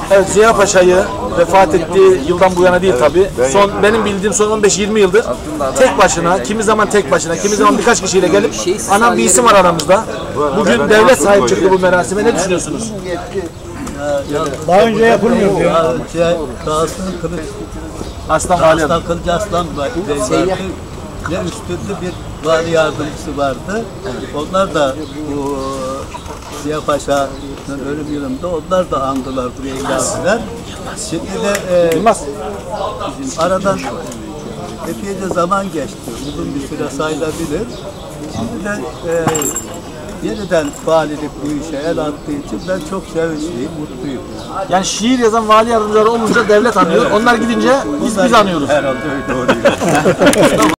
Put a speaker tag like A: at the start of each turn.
A: Evet, Ziya Paşa'yı vefat ettiği yıldan bu yana değil tabi. Benim bildiğim son 15-20 yıldır tek başına, kimi zaman tek başına, kimi zaman birkaç kişiyle gelip anan bir isim var aramızda. Bugün devlet sahip çıktı bu merasime. Ne düşünüyorsunuz?
B: Daha önce yapılmıyordu ya.
A: Aslan Vali
C: Aslan Kılıcı Aslan Bey vardı. Ne üstünde bir vali yardımcısı vardı. Onlar da bu Ziya Paşa'nın ölüm yılında onlar da andılar, buraya geldiler. Şimdi de bizim aradan epeyce zaman geçti. Uzun bir süre sayılabilir. Şimdi de yeniden valilik bu işe el attığı için ben çok sevinçliyim, mutluyum.
A: Yani şiir yazan vali yardımcıları olunca devlet anıyor. Onlar gidince biz anıyoruz.
C: Herhalde öyle oluyor.